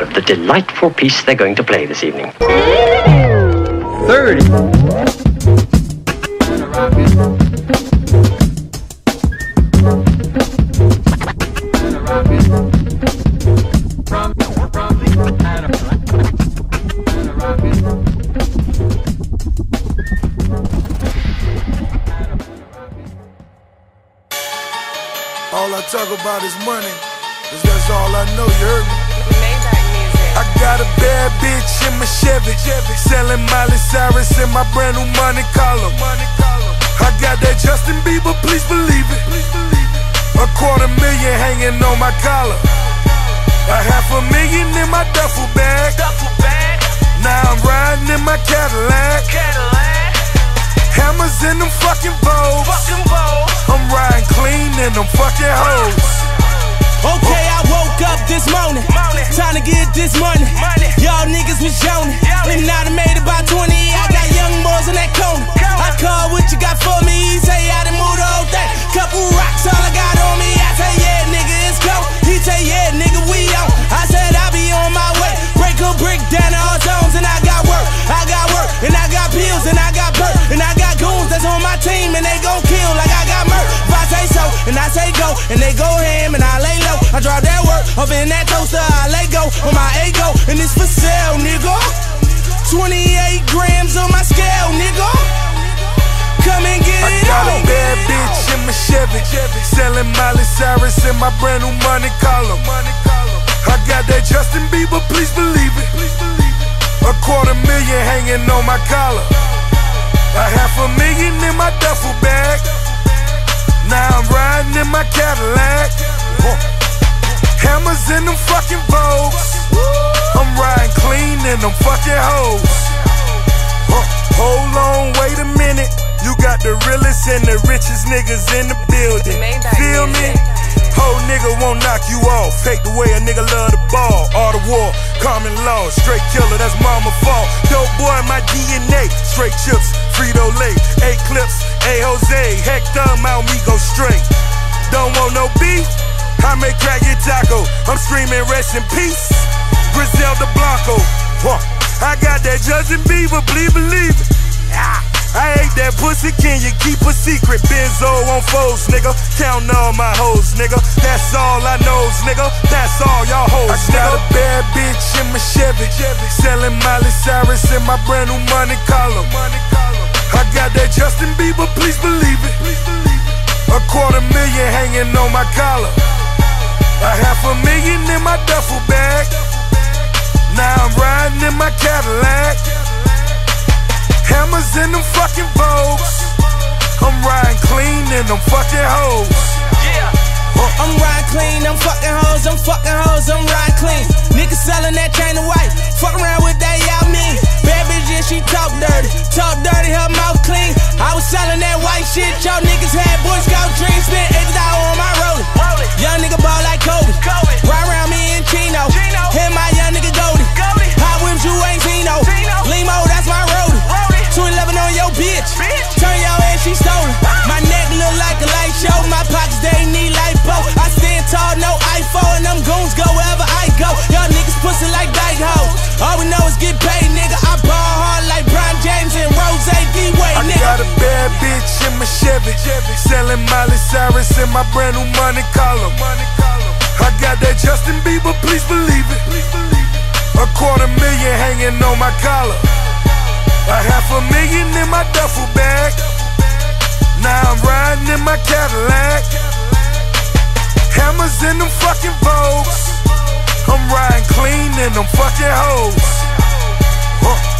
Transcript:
of the delightful piece they're going to play this evening. 30. All I talk about is money, 'cause that's all I know, you heard me? I got a bad bitch in my Chevy, selling Miley Cyrus in my brand new money collar. I got that Justin Bieber, please believe it. $250,000 hanging on my collar. $500,000 in my duffel bag. Now I'm riding in my Cadillac. Hammers in them fucking Vogues. I'm riding clean in them fucking hoes. Okay, I woke up this morning, time to get this money. Y'all niggas was yawning, and now I made about 20. I got young boys in that corner. I call what you got for me. He say I done moved the whole thing. Couple rocks, all I got on me. I say yeah, nigga, it's go. He say yeah, nigga, we on. I said I be on my way. Break a brick down to all zones, and I got work, and I got pills, and I got perk, and I got goons that's on my team, and they gon' kill like I got murk. If I say so, and I say go, and they go ham, and I lay low. I drop that work up in that toaster, I let go on my ego, and it's for sale, nigga. 28 grams on my scale, nigga. Come and get it on. I got a bad bitch in my Chevy, selling Miley Cyrus in my brand new money collar. I got that Justin Bieber, please believe it. $250,000 hanging on my collar. $500,000 in my duffel bag. Now I'm riding in my Cadillac. Hammers in them fucking Vogues. I'm riding clean in them fucking hoes. Hold on, wait a minute. You got the realest and the richest niggas in the building. Feel me? Whole nigga won't knock you off. Hate the way a nigga love the ball. All the war, common law. Straight killer, that's mama fault. Dope boy, my DNA. Straight chips, Frito-Lay. 8 clips, A Jose. Hector, Mount me go straight. Don't want no beef? I may crack your taco. I'm screaming rest in peace, Griselda Blanco. I got that Justin Bieber, please believe it. I hate that pussy, can you keep a secret? Benzo on foes, nigga. Counting all my hoes, nigga. That's all I knows, nigga. That's all y'all hoes, nigga. I got a bad bitch in my Chevy, selling Miley Cyrus in my brand new money collar. I got that Justin Bieber, please believe it. $250,000 hanging on my collar. $500,000 in my duffel bag. Now I'm riding in my Cadillac. Hammers in them fucking Vogues. I'm riding clean in them fucking hoes. I'm riding clean, I'm fucking hoes, I'm riding clean. Niggas selling that chain of white, fuck around with that, y'all mean. Bad bitch, yeah, she talk dirty, her mouth clean. I was selling that white shit, y'all niggas had Boy Scout dreams. Spent $80 on my rolling. Young nigga ball like Kobe, ride around me in Chino. Hit my young nigga Goldie, hot whips you ain't Zeno. Limo, that's my roadie. 211 on your bitch, turn your ass, she stolen. My neck look like a light show, my pockets they need lipo. I stand tall, no iPhone, and them goons go wherever I go. Y'all niggas pussy like dyke hoes. All we know is get paid, nigga. I ball hard like Bron James and Rose D-Way, nigga. I got a bad bitch in my Chevy, selling Miley Cyrus in my brand new money collar. I got that Justin Bieber, please believe it. $250,000 hanging on my collar. $500,000 in my duffel bag. Now I'm riding in my Cadillac. Hammers in them fucking Vogues. I'm riding clean in them fucking hoes.